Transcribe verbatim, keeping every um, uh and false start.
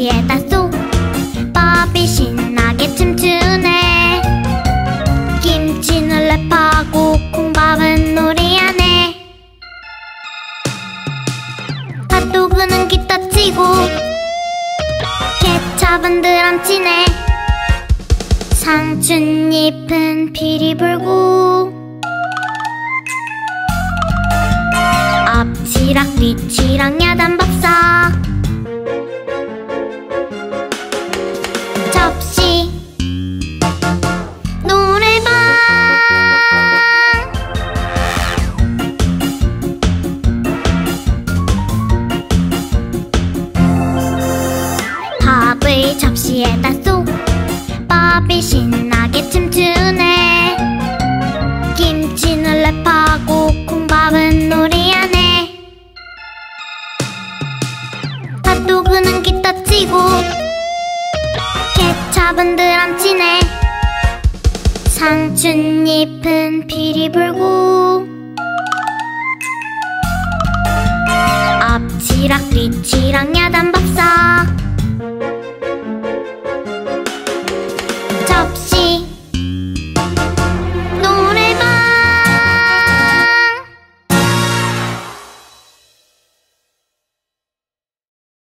접시에다 쏙 밥이 신나게 춤추네. 김치는 랩하고 콩밥은 놀이하네. 핫도그는 기타 치고 케찹은 드럼 치네. 상추잎은 피리 불고 앞치락 뒤치락 야단밥사. 접시 노래방 밥을 접시에다 쏙 밥이 신나게 춤추네. 김치는 랩하고 콩밥은 놀이하네. 핫도그는 기타 치고 케찹은 드럼 치네. 상추잎은 피리 불고 앞치락 뒤치락 야단밥사. 접시